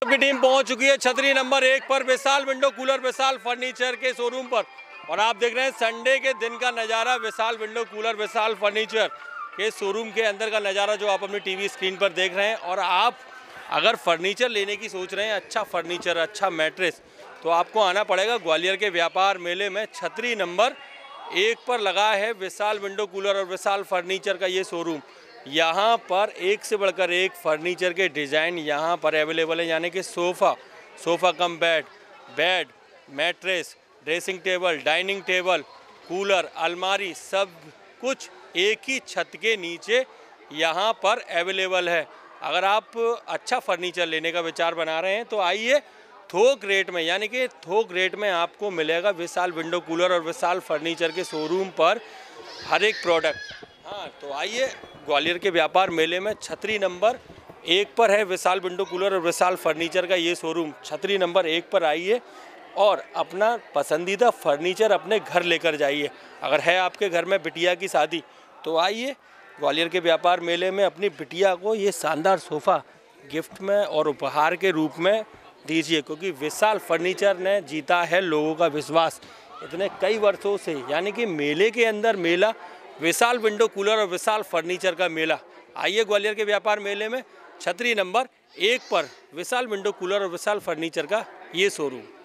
की टीम पहुंच चुकी है छतरी नंबर 1 पर Vishal window cooler Vishal furniture के शोरूम पर। और आप देख रहे हैं संडे के दिन का नज़ारा, Vishal window cooler Vishal furniture के शोरूम के अंदर का नज़ारा जो आप अपनी टीवी स्क्रीन पर देख रहे हैं। और आप अगर फर्नीचर लेने की सोच रहे हैं, अच्छा फर्नीचर, अच्छा मैट्रेस, तो आपको आना पड़ेगा ग्वालियर के व्यापार मेले में। छतरी नंबर 1 पर लगा है विशाल विंडो कूलर और विशाल फर्नीचर का ये शोरूम। यहाँ पर एक से बढ़कर एक फर्नीचर के डिज़ाइन यहाँ पर अवेलेबल है, यानी कि sofa cum bed, mattress, dressing table, dining table, cooler, अलमारी, सब कुछ एक ही छत के नीचे यहाँ पर अवेलेबल है। अगर आप अच्छा फर्नीचर लेने का विचार बना रहे हैं तो आइए, थोक रेट में, यानी कि थोक रेट में आपको मिलेगा विशाल विंडो कूलर और विशाल फर्नीचर के शोरूम पर हर एक प्रोडक्ट। हाँ, तो आइए, ग्वालियर के व्यापार मेले में छतरी नंबर 1 पर है विशाल विंडो कूलर और विशाल फर्नीचर का ये शोरूम। छतरी नंबर 1 पर आइए और अपना पसंदीदा फर्नीचर अपने घर लेकर जाइए। अगर है आपके घर में बिटिया की शादी तो आइए ग्वालियर के व्यापार मेले में अपनी बिटिया को ये शानदार सोफ़ा गिफ्ट में और उपहार के रूप में दीजिए, क्योंकि विशाल फर्नीचर ने जीता है लोगों का विश्वास इतने कई वर्षों से। यानी कि मेले के अंदर मेला, विशाल विंडो कूलर और विशाल फर्नीचर का मेला। आइए ग्वालियर के व्यापार मेले में छतरी नंबर 1 पर विशाल विंडो कूलर और विशाल फर्नीचर का ये शोरूम।